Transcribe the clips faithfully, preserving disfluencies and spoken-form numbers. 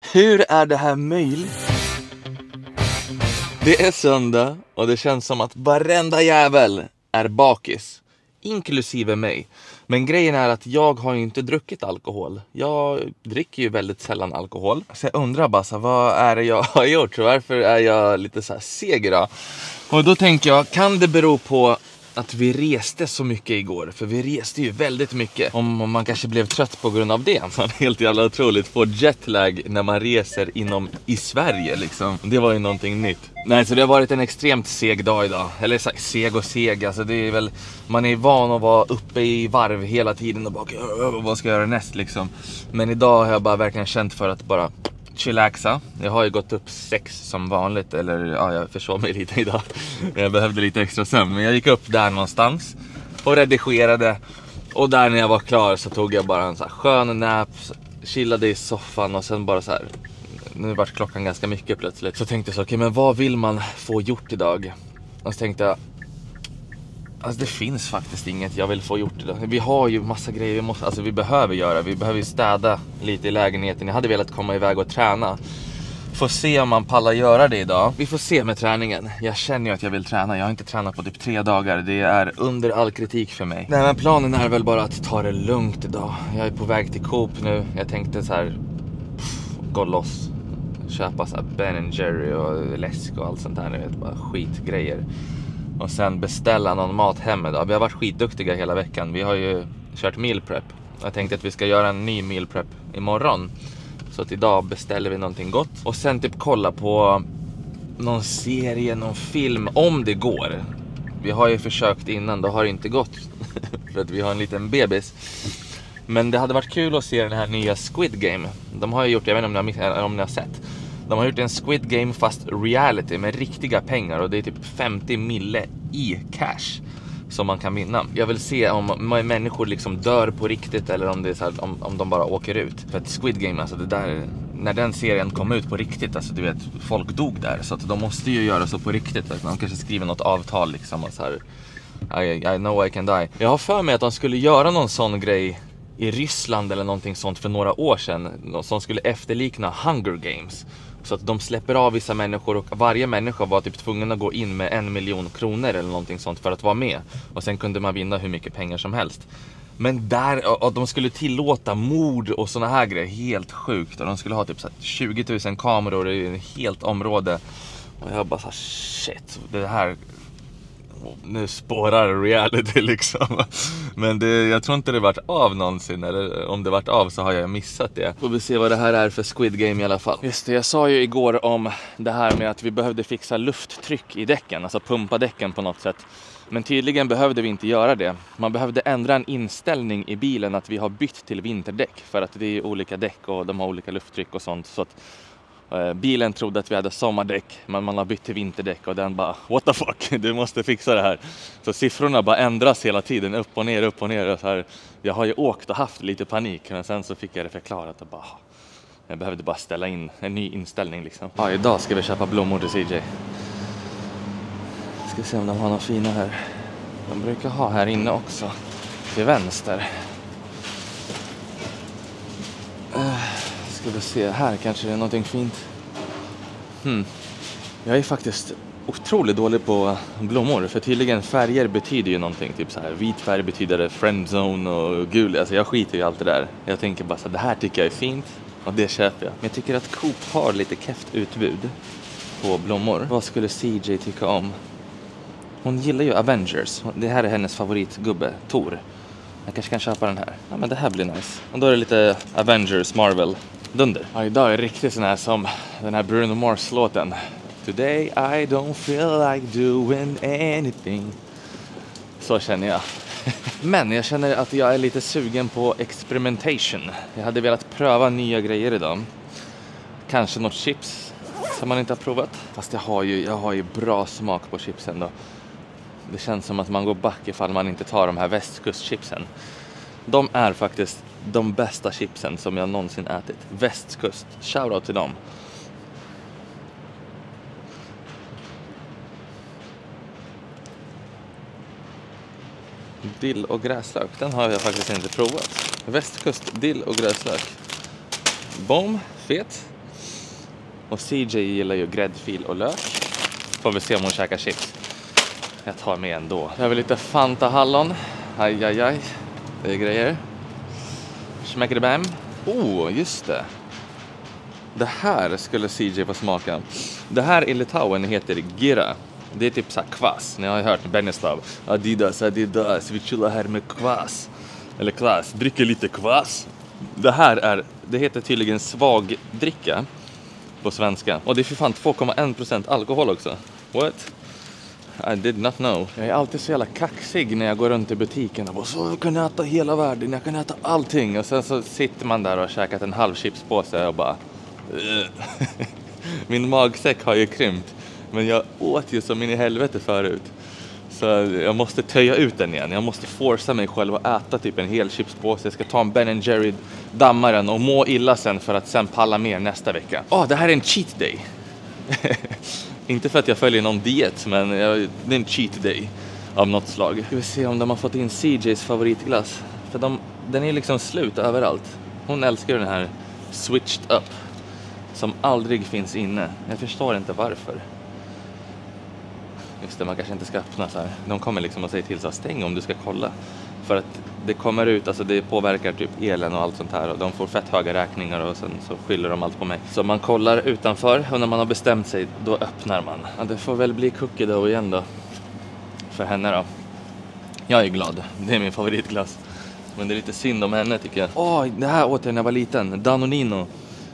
Hur är det här möjligt? Det är söndag och det känns som att varenda jävel är bakis, inklusive mig. Men grejen är att jag har ju inte druckit alkohol. Jag dricker ju väldigt sällan alkohol. Så jag undrar bara, så, vad är det jag har gjort? Varför är jag lite så här seg idag? Och då tänker jag, kan det bero på att vi reste så mycket igår? För vi reste ju väldigt mycket. Om man kanske blev trött på grund av det. Man helt jävla otroligt får jetlag när man reser inom i Sverige liksom. Det var ju någonting nytt. Nej, så det har varit en extremt seg dag idag. Eller så, seg och seg, alltså det är väl, man är van att vara uppe i varv hela tiden och bara, vad ska jag göra näst liksom. Men idag har jag bara verkligen känt för att bara chillaxa. Jag har ju gått upp sex som vanligt. Eller ja, jag försov mig lite idag. Jag behövde lite extra sömn. Men jag gick upp där någonstans och redigerade. Och där när jag var klar så tog jag bara en så här skön nap, chillade i soffan och sen bara så här. Nu var klockan ganska mycket plötsligt. Så tänkte jag så, okej, okay, men vad vill man få gjort idag? Och så tänkte jag, alltså det finns faktiskt inget jag vill få gjort idag. Vi har ju massa grejer vi måste, alltså vi behöver göra. Vi behöver ju städa lite i lägenheten. Jag hade velat komma iväg och träna. Får se om man pallar göra det idag. Vi får se med träningen. Jag känner ju att jag vill träna. Jag har inte tränat på typ tre dagar. Det är under all kritik för mig. Nej, men planen är väl bara att ta det lugnt idag. Jag är på väg till Coop nu. Jag tänkte så här, pff, gå loss. Köpa så här Ben and Jerry och läsk och allt sånt där. Ni vet, bara skitgrejer. Och sen beställa någon mat hem idag. Vi har varit skitduktiga hela veckan. Vi har ju kört meal prep. Jag tänkte att vi ska göra en ny meal prep imorgon. Så att idag beställer vi någonting gott. Och sen typ kolla på någon serie, någon film, om det går. Vi har ju försökt innan, det har inte gått. För att vi har en liten bebis. Men det hade varit kul att se den här nya Squid Game. De har ju gjort, jag vet inte om ni har, om ni har sett. De har gjort en Squid Game fast reality med riktiga pengar. Och det är typ femtio mille i cash som man kan vinna. Jag vill se om människor liksom dör på riktigt eller om det är så här, om, om de bara åker ut. För att Squid Game, alltså det där, när den serien kom ut på riktigt, alltså du vet, folk dog där. Så att de måste ju göra så på riktigt. Att de kanske skriver något avtal liksom och så här, I, I know I can die. Jag har för mig att de skulle göra någon sån grej i Ryssland eller någonting sånt för några år sedan. Som skulle efterlikna Hunger Games. Så att de släpper av vissa människor och varje människa var typ tvungen att gå in med en miljon kronor eller någonting sånt för att vara med. Och sen kunde man vinna hur mycket pengar som helst. Men där, och de skulle tillåta mord och såna här grejer, helt sjukt. Och de skulle ha typ så här tjugo tusen kameror i ett helt område. Och jag bara så här, shit, det här, nu spårar reality liksom. Men det, jag tror inte det varit av någonsin. Eller om det varit av så har jag missat det. Får vi se vad det här är för Squid Game i alla fall. Just det, jag sa ju igår om det här med att vi behövde fixa lufttryck i däcken. Alltså pumpa däcken på något sätt. Men tydligen behövde vi inte göra det. Man behövde ändra en inställning i bilen att vi har bytt till vinterdäck. För att det är olika däck och de har olika lufttryck och sånt. Så att bilen trodde att vi hade sommardäck, men man har bytt till vinterdäck och den bara, what the fuck, du måste fixa det här. Så siffrorna bara ändras hela tiden, upp och ner, upp och ner. Och så här, jag har ju åkt och haft lite panik, men sen så fick jag det förklarat och bara, jag behövde bara ställa in en ny inställning liksom. Ja, idag ska vi köpa blommor till C J. Ska se om de har några fina här. De brukar ha här inne också, till vänster. Uh. Ska vi se, här kanske det är någonting fint. Hmm. Jag är faktiskt otroligt dålig på blommor. För tydligen färger betyder ju någonting. Typ så här, vit färg betyder friendzone och gul. Alltså jag skiter i allt det där. Jag tänker bara så här, det här tycker jag är fint. Och det köper jag. Men jag tycker att Coop har lite keft utbud på blommor. Vad skulle C J tycka om? Hon gillar ju Avengers. Det här är hennes favoritgubbe, Thor. Jag kanske kan köpa den här. Ja, men det här blir nice. Och då är det lite Avengers, Marvel. Dunder. Ja, idag är det riktigt sån här som den här Bruno Mars-låten. Today I don't feel like doing anything. Så känner jag. Men jag känner att jag är lite sugen på experimentation. Jag hade velat pröva nya grejer idag. Kanske något chips som man inte har provat. Fast jag har ju, jag har ju bra smak på chipsen då. Det känns som att man går back ifall man inte tar de här västkustchipsen. De är faktiskt de bästa chipsen som jag någonsin ätit. Västkust. Shoutout till dem. Dill och gräslök. Den har jag faktiskt inte provat. Västkust, dill och gräslök. Bom, fet. Och C J gillar ju gräddfil och lök. Får vi se om hon käkar chips. Jag tar med ändå. Jag har lite Fanta hallon. Aj, aj, aj. Det är grejer. Smäcker det bam? Oh, just det. Det här skulle C J få smaka. Det här i Litauen heter gira. Det är typ så här kvass. Ni har hört Benneslav. Adidas, Adidas. Vi chillar här med kvass. Eller kvass. Dricker lite kvass. Det här är, det heter tydligen svag dricka på svenska. Och det är för fan två komma en procent alkohol också. What? I did not know. Jag är alltid så jävla kaxig när jag går runt i butiken och bara, så jag kan äta hela världen, jag kan äta allting. Och sen så sitter man där och har käkat en halv chipspåse och bara min magsäck har ju krympt. Men jag åt ju som in i helvete förut. Så jag måste töja ut den igen. Jag måste forsa mig själv att äta typ en hel chipspåse. Jag ska ta en Ben and Jerry dammaren och må illa sen för att sen palla mer nästa vecka. Åh, oh, det här är en cheat day. Inte för att jag följer någon diet, men jag, det är en cheat day av något slag. Vi får se om de har fått in C Js favoritglass. För de, den är liksom slut överallt. Hon älskar den här switched up som aldrig finns inne. Jag förstår inte varför. Just det, man kanske inte ska öppna så här. De kommer liksom att säga till så här, stäng om du ska kolla. För att det kommer ut, alltså det påverkar typ elen och allt sånt här. Och de får fett höga räkningar och sen så skyller de allt på mig. Så man kollar utanför och när man har bestämt sig, då öppnar man. Ja, det får väl bli cookie dough igen då. För henne då. Jag är glad, det är min favoritglass. Men det är lite synd om henne tycker jag. Åh, oh, det här åt jag när jag var liten, Danonino.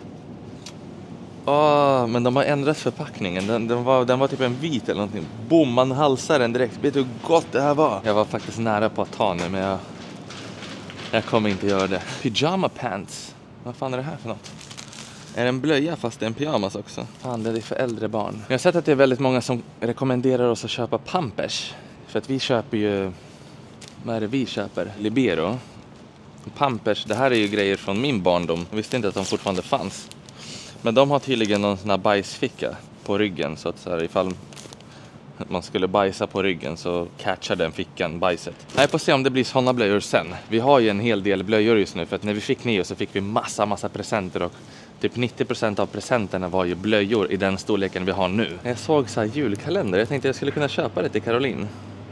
Åh, oh, men de har ändrat förpackningen. Den, den, var, den var typ en vit eller någonting. Boom, man halsar den direkt. Vet du hur gott det här var? Jag var faktiskt nära på att ta nu, men jag, jag kommer inte göra det. Pyjama pants. Vad fan är det här för något? Är det en blöja fast det är en pyjamas också? Fan, det är för äldre barn. Jag har sett att det är väldigt många som rekommenderar oss att köpa Pampers. För att vi köper ju... Vad är det vi köper? Libero. Pampers, det här är ju grejer från min barndom. Jag visste inte att de fortfarande fanns. Men de har tydligen någon sån här bajsficka på ryggen. Så att så här, ifall man skulle bajsa på ryggen så catchar den fickan bajset. Jag får se om det blir såna blöjor sen. Vi har ju en hel del blöjor just nu. För att när vi fick Neo så fick vi massa, massa presenter. Och typ nittio procent av presenterna var ju blöjor i den storleken vi har nu. Jag såg så här julkalender. Jag tänkte jag skulle kunna köpa det till Caroline.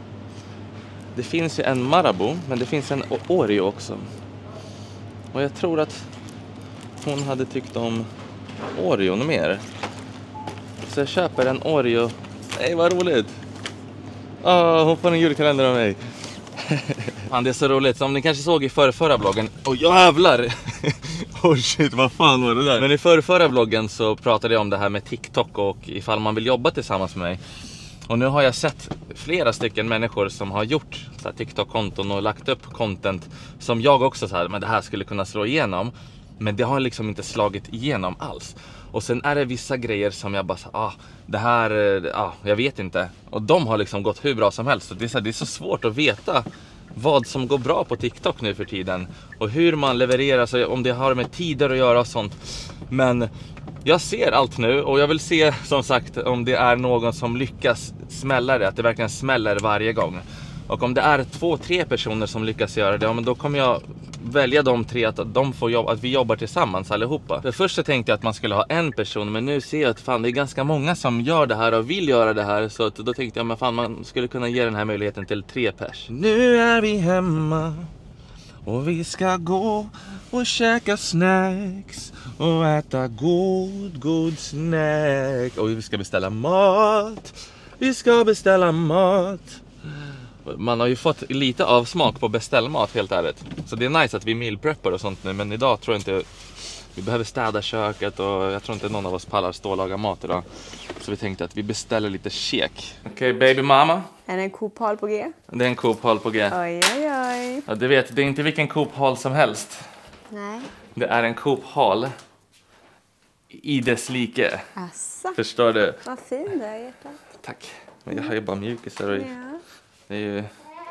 Det finns ju en Marabou, men det finns en Oreo också. Och jag tror att hon hade tyckt om Oreo mer. Så jag köper en Oreo. Nej, vad roligt. Åh, hon får en julkalender av mig. Fan, det är så roligt. Som ni kanske såg i förra, förra vloggen. Åh, oh, jävlar. Oh shit, vad fan var det där? Men i förra, förra vloggen så pratade jag om det här med TikTok och ifall man vill jobba tillsammans med mig. Och nu har jag sett flera stycken människor som har gjort så här TikTok-konton och lagt upp content som jag också så här, men det här skulle kunna slå igenom. Men det har liksom inte slagit igenom alls. Och sen är det vissa grejer som jag bara så, ah, det här, ah, jag vet inte. Och de har liksom gått hur bra som helst. Så det är så, det är så svårt att veta vad som går bra på TikTok nu för tiden. Och hur man levererar, så om det har med tider att göra och sånt. Men jag ser allt nu och jag vill se som sagt om det är någon som lyckas smälla det. Att det verkligen smäller varje gång. Och om det är två, tre personer som lyckas göra det, ja, men då kommer jag välja de tre att, de får jobba, att vi jobbar tillsammans allihopa. För först så tänkte jag att man skulle ha en person, men nu ser jag att fan, det är ganska många som gör det här och vill göra det här. Så att då tänkte jag, men fan, man skulle kunna ge den här möjligheten till tre pers. Nu är vi hemma och vi ska gå och käka snacks och äta god, god snack. Och vi ska beställa mat. Vi ska beställa mat. Man har ju fått lite avsmak på beställmat, helt ärligt. Så det är nice att vi mealpreppar och sånt nu. Men idag tror jag inte vi behöver städa köket. Och jag tror inte någon av oss pallar stå och laga mat idag. Så vi tänkte att vi beställer lite käk. Okej, okay, baby mama. Är det en Coop-hall på G? Det är en Coop-hall på G. Oj, oj, oj. Ja, du vet, det är inte vilken Coop-hall som helst. Nej. Det är en Coop-hall i dess like. Asså. Förstår du? Vad fin det är, hjärtat. Tack. Men jag har ju bara mjukisar och... Ja. Det är ju...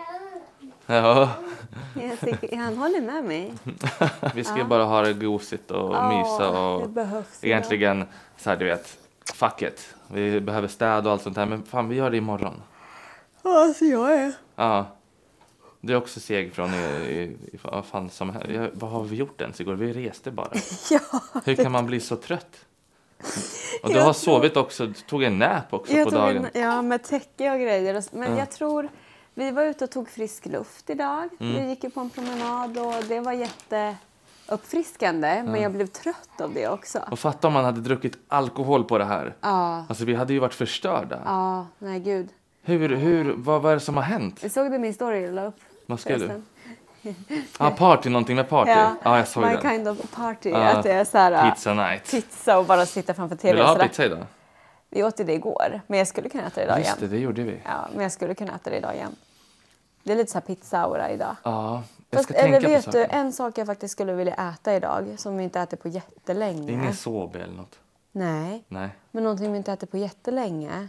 Ja. Jag tycker, han håller med mig. Vi ska ja. bara ha det gosigt och oh, mysa och... Det behövs egentligen, idag. Så här, du vet, fuck it. Vi behöver städa och allt sånt här. Men fan, vi gör det imorgon. Ja, alltså jag är. Ja. Du är också seg från i, i, i vad fan som här. Vad har vi gjort ens igår? Vi reste bara. Ja. Hur kan man bli så trött? Och du Jag har tror- sovit också, du tog en nap också Jag på tog dagen. en, ja, med täcke och grejer. och- Men Ja. jag tror... Vi var ute och tog frisk luft idag. Mm. Vi gick ju på en promenad och det var jätteuppfriskande. Men jag blev trött av det också. Och fatta om man hade druckit alkohol på det här. Ja, Alltså vi hade ju varit förstörda. ja, nej gud. Hur, hur, vad var det som har hänt? Jag såg du min story jag la upp? Vad ska du? förresten? Ja, ah, party, någonting med party. Ja, ah, jag såg my det. kind of party. Ja, att det är så här, Pizza night. pizza och bara sitta framför Vill tvn. du ha sådär. pizza idag? Vi åt det igår, men jag skulle kunna äta det idag Just det, igen. det gjorde vi. Ja, men jag skulle kunna äta det idag igen. Det är lite så här pizza-aura idag. Ja, jag Fast, ska tänka eller på vet du, saker. en sak jag faktiskt skulle vilja äta idag som vi inte äter på jättelänge. Det är ingen sobe eller något. Nej, Nej. men någonting vi inte äter på jättelänge.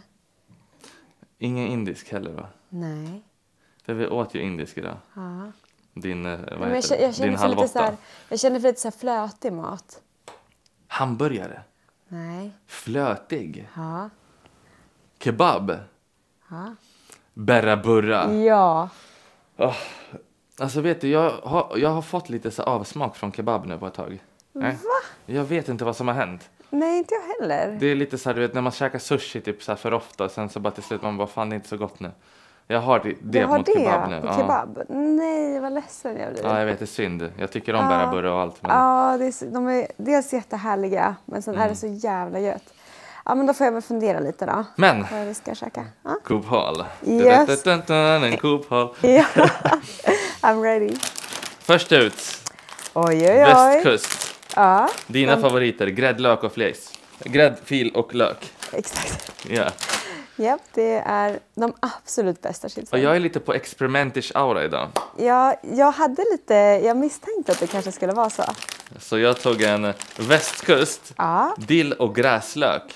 Ingen indisk heller va? Nej. För vi åt ju indisk idag. Ja. Din, eh, vad Men jag, heter kä- det? jag känner Din för halv lite så åtta. här, jag känner för lite så här flötig mat. Hamburgare. Nej. Flötig. Ja. Kebab. Ja. Berra burra. Ja. Oh. Alltså vet du, jag har, jag har fått lite så avsmak från kebab nu på ett tag. Nej. Va? Jag vet inte vad som har hänt. Nej, inte jag heller. Det är lite så här, du vet, när man käkar sushi typ så här för ofta. Sen så bara till slut man bara, fan det är inte så gott nu. Jag har det, det Du har mot det kebab nu. på Ja. kebab? Nej, vad ledsen jag blir. Ja, jag vet, det är synd. Jag tycker om Ja. berra burra och allt. Men... Ja, det är, så- de är dels jättehärliga, men sen Mm. är det så jävla gött. Ja, men då får jag väl fundera lite då. Men, Vad vi ska käka. Ja. Coop Hall. Yes. Dun-dun-dun-dun, En Coop Hall. Ja, I'm ready. Först ut, Oj, oj, oj. västkust. Ja, Dina de- favoriter, gräddlök och fläs. Gräddfil och lök. exakt. Ja. Japp, det är de absolut bästa Och chipsen. jag är lite på experimentish aura idag. Ja, jag hade lite, jag misstänkte att det kanske skulle vara så. Så jag tog en västkust, Ja, dill och gräslök.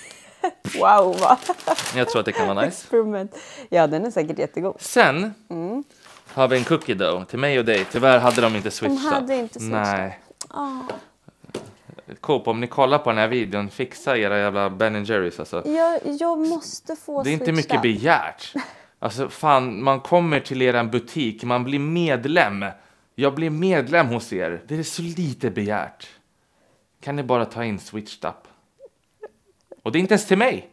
wow vad Jag tror att det kan vara nice. experiment. Ja, den är säkert jättegod. Sen Mm. har vi en cookie dough till mig och dig. Tyvärr hade de inte switchat. hade inte switchat. Nej. Ah. Coop, om ni kollar på den här videon, fixa era jävla Ben and Jerrys alltså. Jag, jag måste få Det är inte switcha. mycket begärt. Alltså fan, man kommer till er butik, man blir medlem. Jag blir medlem hos er. Det är så lite begärt. Kan ni bara ta in Switched Up? Och det är inte ens till mig.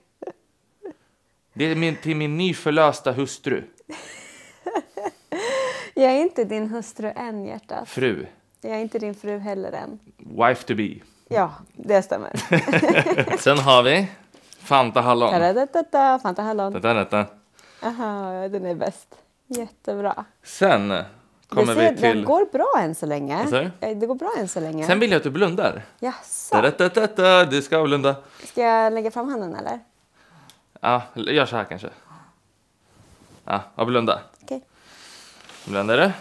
Det är min, till min nyförlösta hustru. Jag är inte din hustru än, hjärtat. Fru. Jag är inte din fru heller än. Wife to be. Ja, det stämmer. Sen har vi Fanta Hallon. Ta-da-da-da-da, Fanta Hallon. Detta, detta. Aha, den är bäst. Jättebra. Sen kommer det ser, vi till... Den går bra än så länge. Vad sa du? Eh, Det går bra än så länge. Sen vill jag att du blundar. Jaså? Detta, detta, du ska blunda. Ska jag lägga fram handen eller? Ja, gör så här kanske. Ja, och blunda. Okej. Blundar du?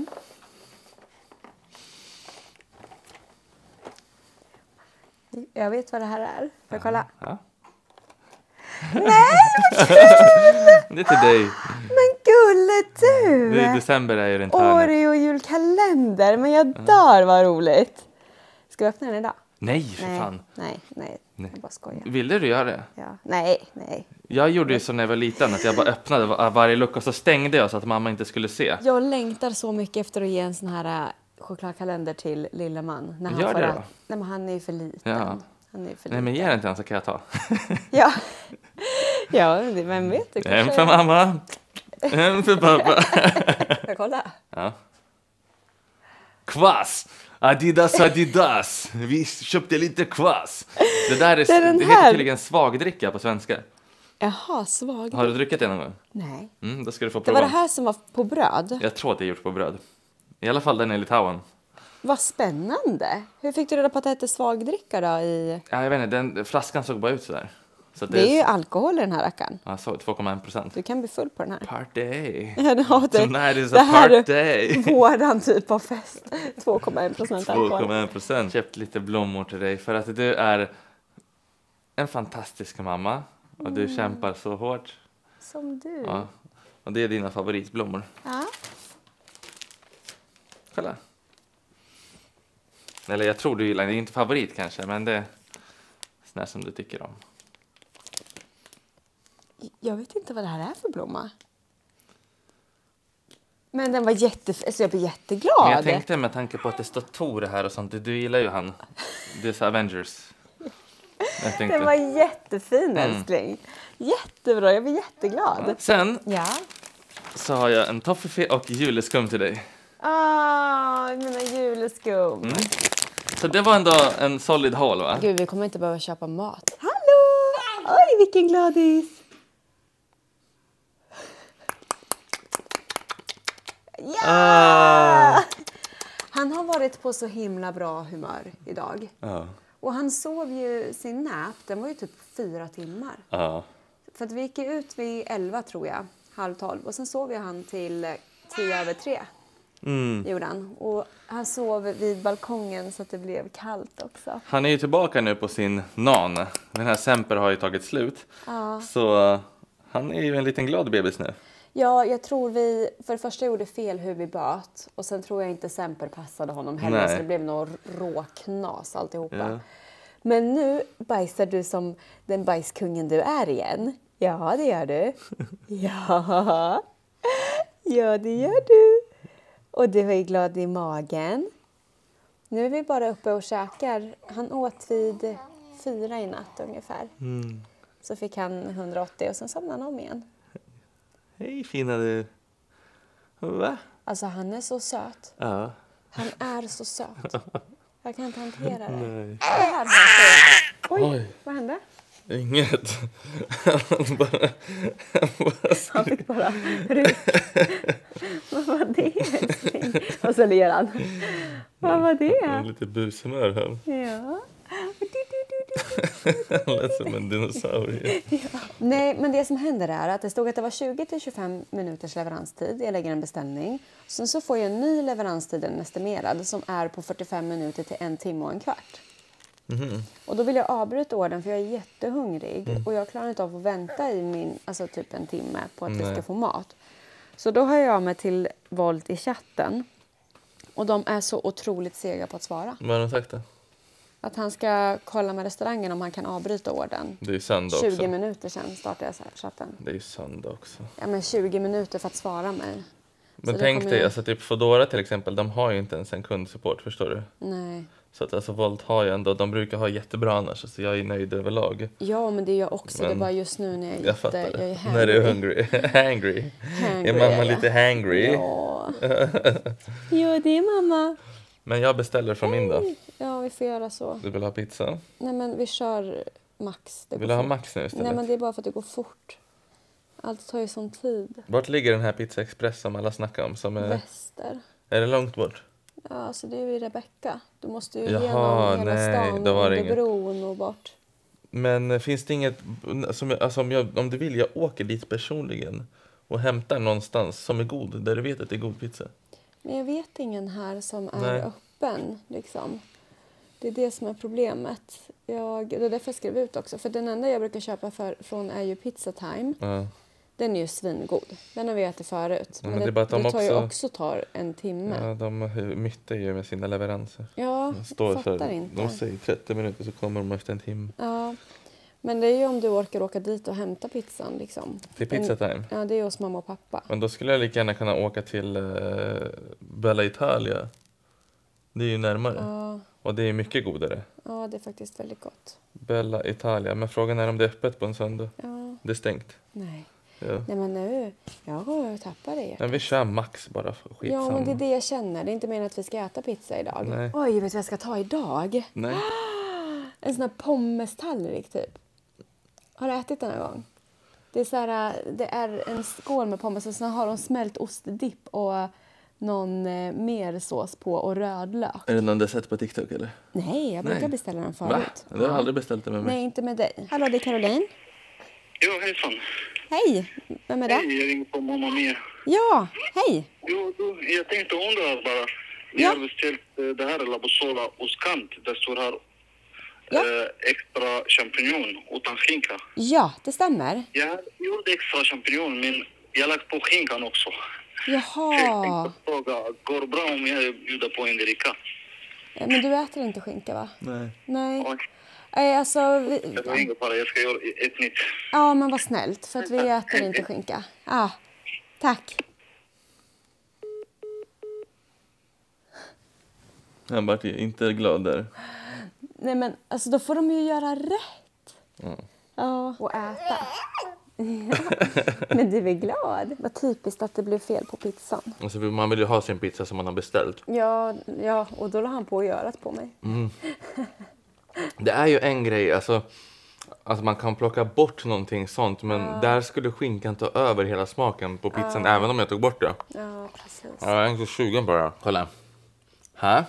Jag vet vad det här är. Får jag kolla? Ja. Nej, Det är till dig. men gulle du! Det är december är ju runt hörnet. Oreo julkalender. Men jag dör vad roligt. Ska vi öppna den idag? Nej, för Nej, fan. nej, nej. Nej. Jag bara skojar. Ville du göra det? Ja. Nej, nej. Jag gjorde ju så när jag var liten att jag bara öppnade var- varje lucka och så stängde jag så att mamma inte skulle se. Jag längtar så mycket efter att ge en sån här äh, chokladkalender till lilla man. När han Gör får det ä- då. Nej, men han är ju för liten. Ja. Han är ju för Nej, liten. men ge den till honom så kan jag ta. Ja, ja det- vem vet? Du En kanske... för mamma, en för pappa. Får jag kolla? Ja. Kvass! Adidas, Adidas. Vi köpte lite kvass. Det där är, Det är den det här. heter tydligen svagdricka på svenska. Jaha, svag. Har du druckit det någon gång? Nej. Mm, då ska du få Det prova. var det här som var på bröd. Jag tror att det är gjort på bröd. I alla fall den är i Litauen. Vad spännande. Hur fick du reda på att det hette svagdricka då? I... Ja, jag vet inte, den, flaskan såg bara ut sådär. Så att Det är ju alkohol i den här rackaren. Ja, så två komma en procent. Du kan bli full på den här. Party! Ja, det, har det. Tonight is det a här party! är våran typ av fest. två komma en procent två alkohol. komma en procent. Köpt lite blommor till dig för att du är en fantastisk mamma. Och du kämpar så hårt. Som du. Ja. Och det är dina favoritblommor. Ja. Kolla. Eller jag tror du gillar, det är inte favorit kanske, men det är sån här som du tycker om. Jag vet inte vad det här är för blomma. Men den var jättefin, så jag blir jätteglad. Men jag tänkte med tanke på att det står Tor här och sånt, du, du gillar ju han. Det är så Avengers. Jag tänkte. Den var jättefin, älskling. Jättebra, jag blir jätteglad. Sen Ja. så har jag en toffifee och juleskum till dig. Ah, mina juleskum. Mm. Så det var ändå en solid haul, va? Gud, vi kommer inte behöva köpa mat. Hallå! Oj, vilken gladis. Ja! Ah. Han har varit på så himla bra humör idag. Ja. Och han sov ju sin nap, den var ju typ fyra timmar. Ja. För att vi gick ut vid elva tror jag, halv tolv. Och sen sov ju han till eh, tio över tre. Mm. Gjorde han. Och han sov vid balkongen så att det blev kallt också. Han är ju tillbaka nu på sin nan. Den här Semper har ju tagit slut. Ja. Så uh, han är ju en liten glad bebis nu. Ja, jag tror vi för det första gjorde fel hur vi böt. Och sen tror jag inte Semper passade honom heller. Nej. Så det blev nog råknas alltihopa. Ja. Men nu bajsar du som den bajskungen du är igen. Ja, det gör du. Ja, ja det gör du. Och du är glad i magen. Nu är vi bara uppe och käkar. Han åt vid fyra i natt ungefär. Mm. Så fick han hundraåttio och sen somnade han om igen. Hej fina du. Va? Alltså han är så söt. Ja. Han är så söt. Jag kan inte hantera det. Nej. Det här har jag. Oj, Oj. vad hände? Inget. Han bara, han bara Han fick bara ryck. Vad var det, älskling? Och så ler han. Vad var det? lite bushumör här. Ja. Han lät som en dinosaurie. Nej, men det som händer är att det stod att det var tjugo till tjugofem minuters leveranstid. Jag lägger en beställning. Sen så får jag en ny leveranstid estimerad som är på fyrtiofem minuter till en timme och en kvart. Mm. Och då vill jag avbryta ordern för jag är jättehungrig. Mm. Och jag klarar inte av att vänta i min, alltså typ en timme på att Nej. vi ska få mat. Så då har jag med till Volt i chatten. Och de är så otroligt sega på att svara. Vad har de sagt då? Att han ska kolla med restaurangen om han kan avbryta ordern. Det är ju söndag också. tjugo minuter sedan startade jag så här chatten. Det är ju söndag också. Ja, men tjugo minuter för att svara mig. Men Så tänk det kommer dig, jag- alltså typ Foodora till exempel, de har ju inte ens en kundsupport, förstår du? Nej. Så att alltså Volt har ju ändå, de brukar ha jättebra annars, så jag är nöjd överlag. Ja, men det är jag också. Det är Men- bara just nu när jag är Jag jätte... fattar Jag är det. hangry. När du är hungry. hangry. Hangry Är mamma är jag. lite hangry? Ja. Jo, det är mamma. Men jag beställer från min då. Ja, vi får göra så. Du vill ha pizza? Nej, men vi kör Max. Det Vill går du ha fort. Max nu istället? Nej, men det är bara för att det går fort. Allt tar ju sån tid. Vart ligger den här Pizza Express som alla snackar om? Som är, Väster. är det långt bort? Ja, alltså det är ju Rebecka. Du måste ju Jaha, genom hela nej, stan då var och det under inget. bron och bort. Men eh, finns det inget, som jag, alltså om, jag, om du vill, jag åker dit personligen och hämtar någonstans som är god, där du vet att det är god pizza. Men jag vet ingen här som är Nej. öppen, liksom. Det är det som är problemet. Jag, det är därför jag skrev ut också. För den enda jag brukar köpa för, från är ju Pizza Time. Ja. Den är ju svingod. Den har vi ätit förut. Ja, men det är det, bara att de det tar ju också- också tar en timme. Ja, de myttar ju med sina leveranser. Ja, De står jag fattar för, inte. de säger trettio minuter så kommer de efter en timme. Ja, men det är ju om du orkar åka dit och hämta pizzan. Liksom. Till Pizza Time. Ja, det är hos mamma och pappa. Men då skulle jag lika gärna kunna åka till eh, Bella Italia. Det är ju närmare. Ja, Och det är mycket godare. ja, det är faktiskt väldigt gott. Bella Italia. Men frågan är om det är öppet på en söndag. Ja, Det är stängt. nej. Ja. Nej, men nu, jag går och tappar det. Men vi kör Max bara. för Skitsamma. Ja, men det är det jag känner. Det är inte meningen att vi ska äta pizza idag. Nej. Oj, vet du vad jag ska ta idag? Nej. En sån här pommestallrik typ. Har du ätit den någon gång? Det är, så här, det är en skål med pommes och sen har de smält ostdipp och någon eh, mer sås på och rödlök. Är det någon du har sett på TikTok eller? Nej, jag brukar Nej. beställa den Va? förut. Du har aldrig beställt det med mig. Nej, inte med dig. Hallå, det är Caroline. Jo, hejsan. Hej, vem är det? Hej, jag ringer på Mamma Mia. Ja, hej. Jo, du, jag tänkte undra bara. Ni Ja. har beställt eh, det här Labosola ostkant. Det står här Ja. eh, extra champinjon utan skinka. Ja, det stämmer. Jag gjorde extra champinjon, men jag lagt på skinkan också. Jag Jaha. tänkte fråga, går det bra om jag bjuder på en dricka? Men du äter inte skinka, va? Nej. Nej. Oj, Nej, alltså... Vi... jag ringer bara, jag ska göra ett nytt. Ja, men vad snällt. För att vi äter inte skinka. Ja, tack. Han vart ju inte glad där. Nej, men alltså då får de ju göra rätt. Mm. Ja, och äta. Ja. Men du är glad. Vad typiskt att det blev fel på pizzan. Alltså, man vill ju ha sin pizza som man har beställt. Ja, ja och då la han på att göra på mig. Mm. Det är ju en grej, alltså, alltså man kan plocka bort någonting sånt, men Ja. där skulle skinkan ta över hela smaken på pizzan, Ja. även om jag tog bort det. Ja, precis. Ja, jag är inte sugen på det. Kolla. Här.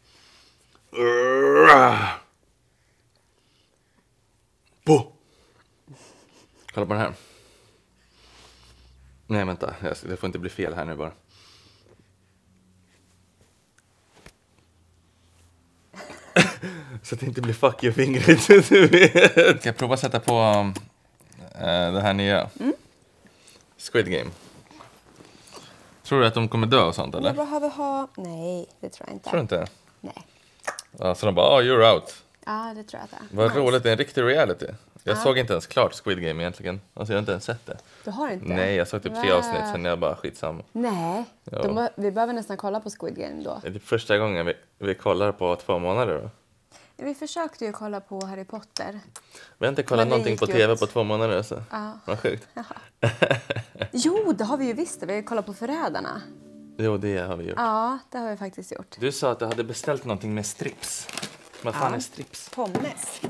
Bo. Kolla på den här. Nej, vänta. Det får inte bli fel här nu bara. Så att det inte blir fuck you fingret. Du vet. Ska jag prova att sätta på um, uh, det här nya? Mm. Squid Game. Tror du att de kommer dö och sånt, eller? Jag behöver ha... Nej, det tror jag inte. Tror du inte? Nej. Ja, så de bara, oh, you're out. Ja, det tror jag att det är. Vad Nice. roligt, det är en riktig reality. Jag Ja. såg inte ens klart Squid Game egentligen. Alltså jag har inte ens sett det. Du har inte? Nej, jag såg typ tre Va? avsnitt, sen jag bara skitsamma. Nej, Ja. de, vi behöver nästan kolla på Squid Game då. Det är typ första gången vi, vi kollar på två månader då. Vi försökte ju kolla på Harry Potter. Vi har inte kollat Men det någonting gick på ju tv åt- på två månader alltså. Ja. Vad sjukt. Jo, det har vi ju visst. Vi har ju kollat på Förrädarna. Jo, det har vi gjort. Ja, det har vi faktiskt gjort. Du sa att du hade beställt någonting med strips. Vad fan Ja. är strips? Pommes.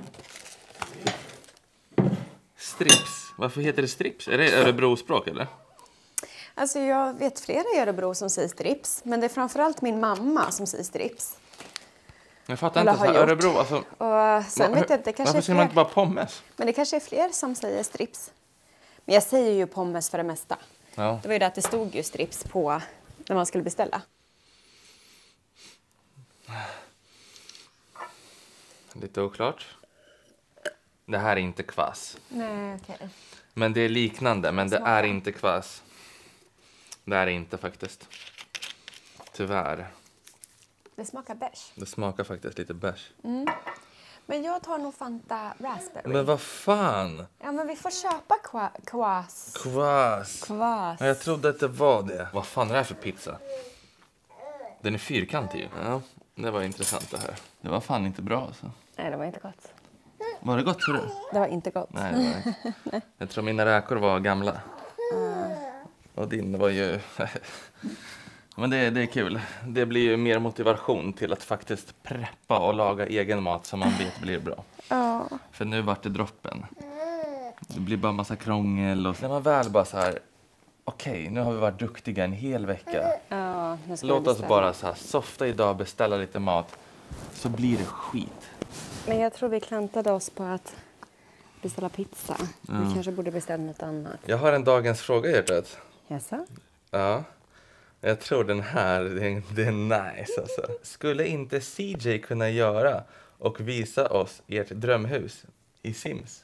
Strips? Varför heter det strips? Är det Örebro-språk eller? Alltså jag vet flera i Örebro som säger strips. Men det är framförallt min mamma som säger strips. Jag fattar Eller inte. Så har här, gjort. Örebro, alltså... Och sen Va- vet jag inte, det kanske Varför är säger man inte fler. bara pommes? Men det kanske är fler som säger strips. Men jag säger ju pommes för det mesta. Ja. Det var ju det att det stod ju strips på när man skulle beställa. Lite oklart. Det här är inte kvass. Nej, okej. Men det är liknande, men det Smaka. är inte kvass. Det är det inte faktiskt. Tyvärr. Det smakar beige. Det smakar faktiskt lite bärs. Men jag tar nog Fanta Raspberry. Men vad fan? Ja, men vi får köpa kva- kvass. Kvass. Kvass. Ja, jag trodde att det var det. Vad fan är det här för pizza? Den är fyrkantig ju. Ja, det var intressant det här. Det var fan inte bra alltså. Nej, det var inte gott. Var det gott tror du? Det var inte gott. Nej, det var det. Jag tror mina räkor var gamla. Och din var ju... Men det, det är kul. Det blir ju mer motivation till att faktiskt preppa och laga egen mat som man vet blir bra. Ja. För nu vart det droppen. Det blir bara massa krångel och när man väl bara så här... Okej, nu har vi varit duktiga en hel vecka. Ja, nu ska vi Låt oss beställa. bara så här softa idag, beställa lite mat. Så blir det skit. Men jag tror vi klantade oss på att beställa pizza. Vi kanske borde beställa något annat. Jag har en dagens fråga i hjärtat. Jaså? Ja. Jag tror den här, det är, det är nice alltså. Skulle inte C J kunna göra och visa oss ert drömhus i Sims?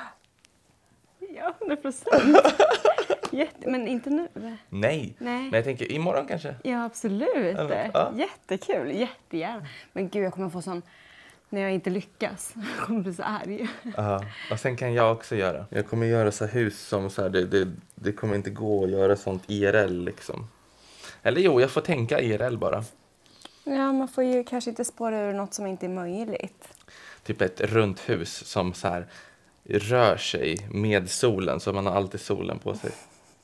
Ja, hundra procent. Men inte nu. Nej. Nej. Men jag tänker imorgon kanske. Ja, absolut. Eller, ja. Jättekul. Jättegärna. Men gud, jag kommer få sån... När jag inte lyckas. Jag kommer bli så arg. Ja. Och sen kan jag också göra. Jag kommer göra så här hus som så här, det, det, det kommer inte gå att göra sånt I R L liksom. Eller jo, jag får tänka I R L bara. Ja, man får ju kanske inte spåra ur något som inte är möjligt. Typ ett runt hus som så här rör sig med solen, så man har alltid solen på sig.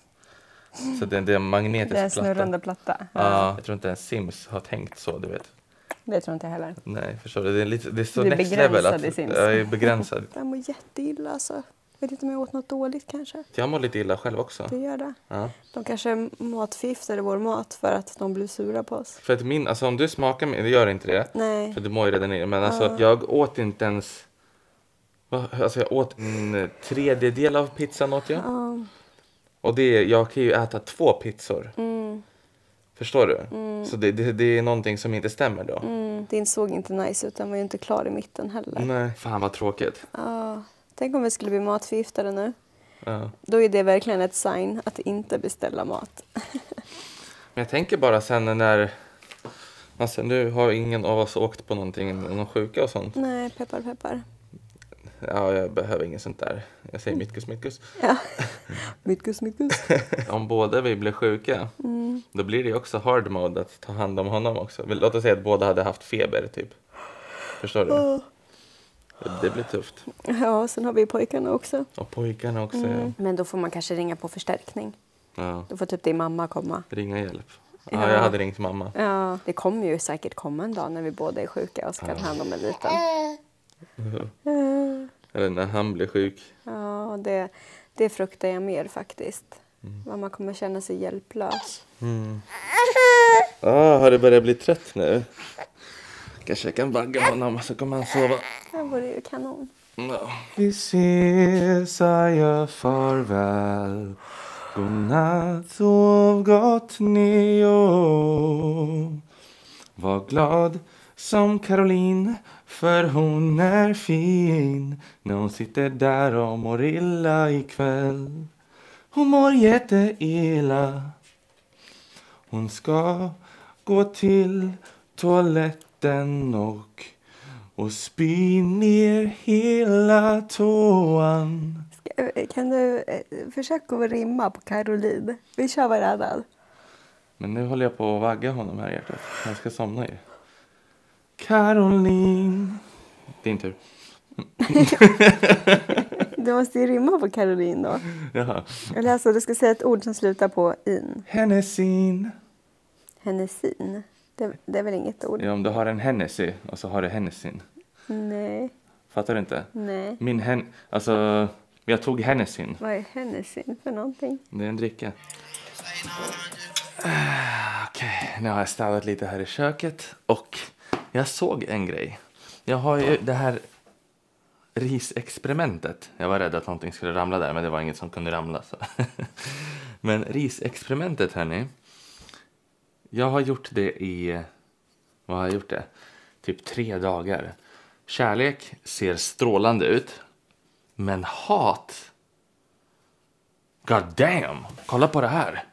Så det, det är en magnetisk Det är en platta. snurrande platta. Ja, jag tror inte ens Sims har tänkt så, du vet. Det tror inte jag heller. Nej, förstår du? Det är, lite, det är så Du är next level. begränsad Att, i Sims. jag är begränsad. Jag mår jätteilla alltså. Vet inte om jag åt något dåligt kanske. Jag mår lite illa själv också. Det gör det. Ja. De kanske matförgiftade vår mat för att de blir sura på oss. För att min, alltså om du smakar, det gör inte det. Nej. För du mår ju redan i det. Men alltså, jag åt inte ens... va? Alltså jag åt en tredjedel av pizzan åt jag. Ja. Och det, jag kan ju äta två pizzor. Mm. Förstår du? Så det, det, det är någonting som inte stämmer då. Mm. Din såg inte nice ut. Den var ju inte klar i mitten heller. Nej. Fan vad tråkigt. Ja. Tänk om vi skulle bli matförgiftade nu. Ja. Då är det verkligen ett sign att inte beställa mat. Men jag tänker bara sen när... Alltså nu har ingen av oss åkt på någonting, någon sjuka och sånt. Nej, peppar peppar. Ja, jag behöver inget sånt där. Jag säger mitkus, mitkus. Ja. Mytkus, mytkus. Om båda vi blir sjuka, Mm. då blir det ju också hard mode att ta hand om honom också. Låt oss säga att båda hade haft feber, typ. Förstår du? Det blir tufft. Ja, sen har vi pojkarna också. Och pojkarna också. Mm. Men då får man kanske ringa på förstärkning. Ja. Då får typ din mamma komma. Ringa hjälp. Ja, Ja. jag hade ringt mamma. Ja, det kommer ju säkert komma en dag när vi båda är sjuka och ska ta hand om en liten. Mm. Eller när han blir sjuk. Ja, det, det fruktar jag mer faktiskt. Mm. Mamma kommer känna sig hjälplös. Mm. Ah, har det börjat bli trött nu? Kanske jag kan vagga honom så kommer han sova. Det vore ju kanon. Ja. Vi ses, jag farväl. Godnatt, sov gott Neo. Var glad som Caroline, för hon är fin. När hon sitter där och mår illa ikväll. Hon mår jätteilla. Hon ska gå till toaletten och, och spy ner hela tåan. Ska, kan du eh, försöka att rimma på Caroline? Vi kör varannan. Men nu håller jag på att vagga honom här hjärtat. Han ska somna ju. Caroline. Din tur. Du måste ju rimma på Caroline då. Jaha. Eller alltså, du ska säga ett ord som slutar på in. Hennessin. Hennessin. Det, det är väl inget ord? Ja, om du har en Hennessy och så har du Hennessin. Nej. Fattar du inte? Nej. Min hen... Alltså, jag tog Hennessin. Vad är Hennessin för någonting? Det är en dricka. Ah, Okej, okay. Nu har jag städat lite här i köket. Och jag såg en grej. Jag har ju det här risexperimentet. Jag var rädd att någonting skulle ramla där, men det var inget som kunde ramla. Så. Men risexperimentet, hörni. Jag har gjort det i... Vad har jag gjort det? Typ tre dagar. Kärlek ser strålande ut. Men hat... God damn! Kolla på det här.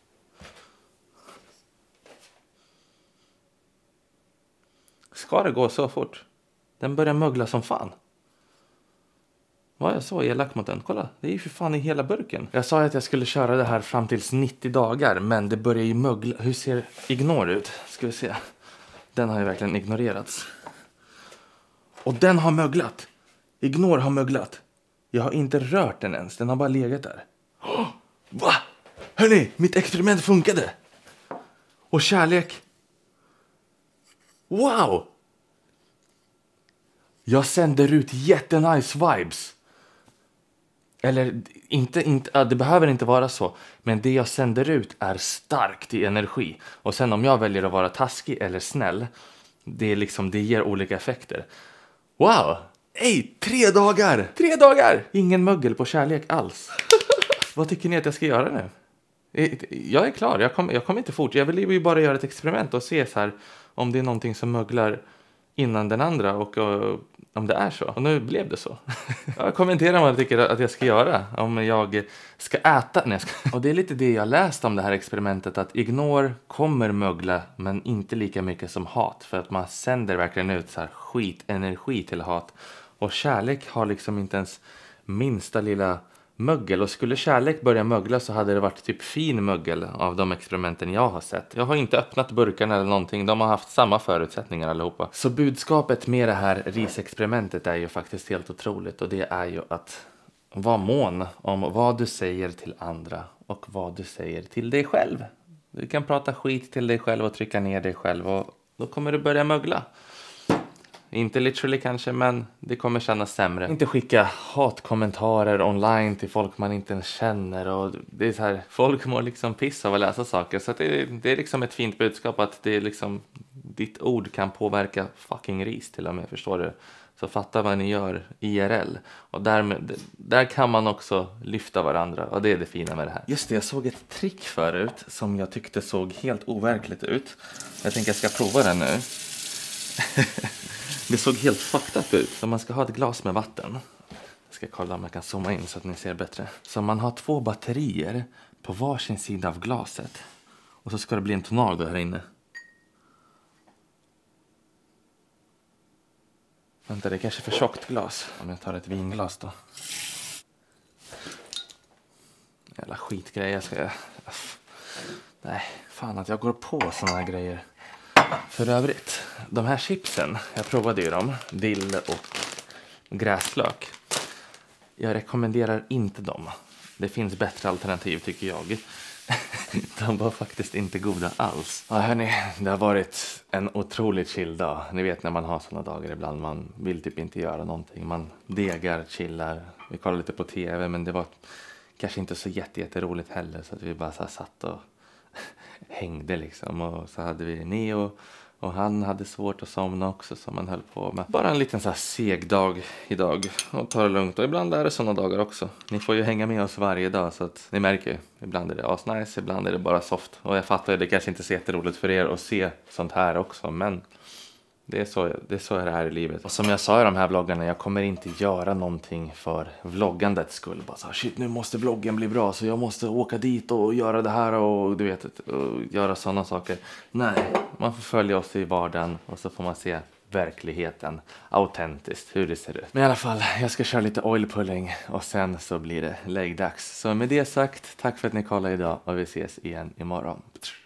Ska det gå så fort? Den börjar mögla som fan. Var jag så elak mot den? Kolla, det är ju för fan i hela burken. Jag sa att jag skulle köra det här fram tills nittio dagar. Men det börjar ju mögla. Hur ser Ignore ut? Ska vi se. Den har ju verkligen ignorerats. Och den har möglat. Ignore har möglat. Jag har inte rört den ens. Den har bara legat där. Oh, va? Hörrni, mitt experiment funkade. Och kärlek. Wow! Jag sänder ut jättenice vibes. Eller inte, inte, det behöver inte vara så. Men det jag sänder ut är starkt i energi. Och sen om jag väljer att vara taskig eller snäll. Det, är liksom, det ger olika effekter. Wow! Ey, tre dagar! Tre dagar! Ingen mögel på kärlek alls. Vad tycker ni att jag ska göra nu? Jag är klar, jag kommer jag kom inte fort. Jag vill ju bara göra ett experiment och se så här, om det är någonting som möglar innan den andra och, och om det är så. Och nu blev det så. Jag kommenterar vad jag tycker att jag ska göra. Om jag ska äta. Nej, jag ska. Och det är lite det jag läst om det här experimentet. Att Ignore kommer mögla men inte lika mycket som hat. För att man sänder verkligen ut så här skitenergi till hat. Och kärlek har liksom inte ens minsta lilla mögel. Och skulle kärlek börja mögla så hade det varit typ fin mögel av de experimenten jag har sett. Jag har inte öppnat burkarna eller någonting. De har haft samma förutsättningar allihopa. Så budskapet med det här risexperimentet är ju faktiskt helt otroligt. Och det är ju att vara mån om vad du säger till andra och vad du säger till dig själv. Du kan prata skit till dig själv och trycka ner dig själv och då kommer du börja mögla. Inte literally kanske, men det kommer kännas sämre. Inte skicka hatkommentarer online till folk man inte känner. Och det är så här, folk mår liksom piss av att läsa saker. Så att det, det är liksom ett fint budskap att det är liksom, ditt ord kan påverka fucking ris till och med, förstår du? Så fatta vad ni gör I R L. Och därmed, där kan man också lyfta varandra. Och det är det fina med det här. Just det, jag såg ett trick förut som jag tyckte såg helt overkligt ut. Jag tänker jag ska prova den nu. Det såg helt fucked up ut. Så man ska ha ett glas med vatten. Jag ska kolla om jag kan zooma in så att ni ser bättre. Så man har två batterier på varsin sida av glaset. Och så ska det bli en tornado här inne. Vänta, det är kanske för tjockt glas. Om jag tar ett vinglas då. Jävla skitgrejer. Jag ska... Nej, fan att jag går på såna här grejer. För övrigt, de här chipsen, jag provade ju dem, dill och gräslök. Jag rekommenderar inte dem. Det finns bättre alternativ tycker jag. De var faktiskt inte goda alls. Ja hörni, det har varit en otroligt chill dag. Ni vet när man har såna dagar ibland. Man vill typ inte göra någonting. Man degar, chillar. Vi kollade lite på tv men det var kanske inte så jätte, jätte roligt heller. Så att vi bara så här satt och hängde liksom. Och så hade vi Neo. Och han hade svårt att somna också som man höll på med. Bara en liten så här seg dag idag. Och ta det lugnt. Och ibland är det sådana dagar också. Ni får ju hänga med oss varje dag. Så att ni märker ju. Ibland är det asnice. Ibland är det bara soft. Och jag fattar ju det kanske inte är så jätteroligt för er att se sånt här också. Men det är så det är så det är i livet. Och som jag sa i de här vloggarna. Jag kommer inte göra någonting för vloggandets skull. Bara så här, shit nu måste vloggen bli bra. Så jag måste åka dit och göra det här. Och du vet, och göra sådana saker. Nej, man får följa oss i vardagen. Och så får man se verkligheten autentiskt. Hur det ser ut. Men i alla fall, jag ska köra lite oil pulling. Och sen så blir det läggdags. Så med det sagt, tack för att ni kollade idag. Och vi ses igen imorgon.